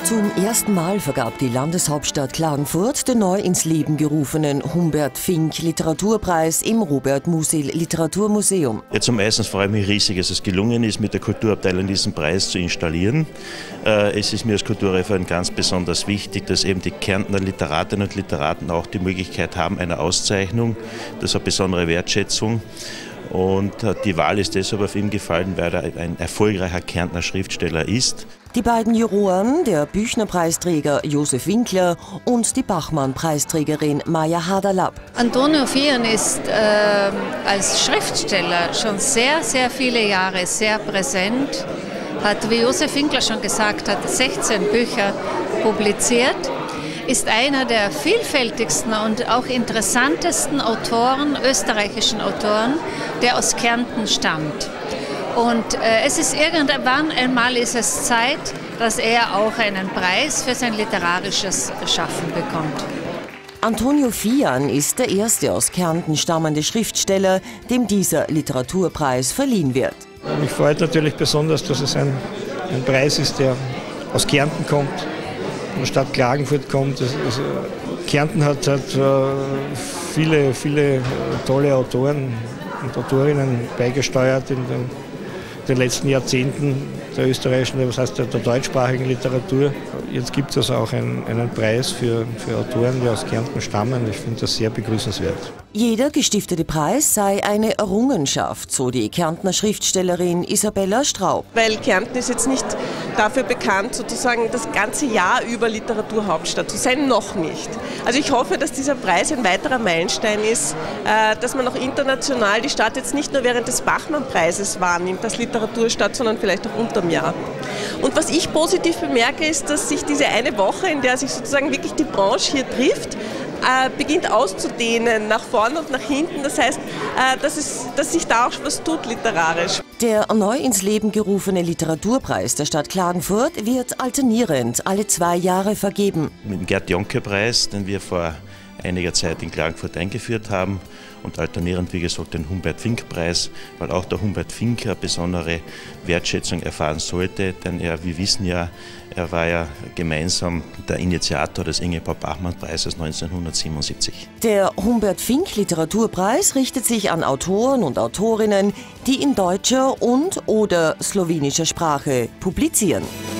Zum ersten Mal vergab die Landeshauptstadt Klagenfurt den neu ins Leben gerufenen Humbert Fink Literaturpreis im Robert Musil Literaturmuseum. Ja, zum ersten freue ich mich riesig, dass es gelungen ist, mit der Kulturabteilung diesen Preis zu installieren. Es ist mir als Kulturreferent ganz besonders wichtig, dass eben die Kärntner Literatinnen und Literaten auch die Möglichkeit haben einer Auszeichnung. Das ist eine besondere Wertschätzung. Und die Wahl ist deshalb auf ihn gefallen, weil er ein erfolgreicher Kärntner Schriftsteller ist. Die beiden Juroren, der Büchner-Preisträger Josef Winkler und die Bachmann-Preisträgerin Maja Haderlapp. Antonio Fian ist als Schriftsteller schon sehr, sehr viele Jahre sehr präsent. Hat, wie Josef Winkler schon gesagt hat, 16 Bücher publiziert. Ist einer der vielfältigsten und auch interessantesten Autoren, österreichischen Autoren, der aus Kärnten stammt. Und es ist irgendwann einmal ist es Zeit, dass er auch einen Preis für sein literarisches Schaffen bekommt. Antonio Fian ist der erste aus Kärnten stammende Schriftsteller, dem dieser Literaturpreis verliehen wird. Mich freut natürlich besonders, dass es ein Preis ist, der aus Kärnten kommt, von der Stadt Klagenfurt kommt. Kärnten hat viele tolle Autoren und Autorinnen beigesteuert in den letzten Jahrzehnten der österreichischen, was heißt der deutschsprachigen Literatur. Jetzt gibt es also auch einen Preis für Autoren, die aus Kärnten stammen. Ich finde das sehr begrüßenswert. Jeder gestiftete Preis sei eine Errungenschaft, so die Kärntner Schriftstellerin Isabella Straub. Weil Kärnten ist jetzt nicht dafür bekannt, sozusagen das ganze Jahr über Literaturhauptstadt zu sein, noch nicht. Also ich hoffe, dass dieser Preis ein weiterer Meilenstein ist, dass man auch international die Stadt jetzt nicht nur während des Bachmann-Preises wahrnimmt als Literaturstadt, sondern vielleicht auch unterm Jahr. Und was ich positiv bemerke, ist, dass sich diese eine Woche, in der sich sozusagen wirklich die Branche hier trifft, beginnt auszudehnen, nach vorne und nach hinten. Das heißt, dass sich da auch was tut literarisch. Der neu ins Leben gerufene Literaturpreis der Stadt Klagenfurt wird alternierend alle 2 Jahre vergeben. Mit dem Gerd-Jonke-Preis, den wir vor einiger Zeit in Klagenfurt eingeführt haben, und alternierend, wie gesagt, den Humbert-Fink-Preis, weil auch der Humbert Fink eine besondere Wertschätzung erfahren sollte, denn er, wir wissen ja, er war ja gemeinsam der Initiator des Ingeborg-Bachmann-Preises 1977. Der Humbert-Fink-Literaturpreis richtet sich an Autoren und Autorinnen, die in deutscher und/oder slowenischer Sprache publizieren.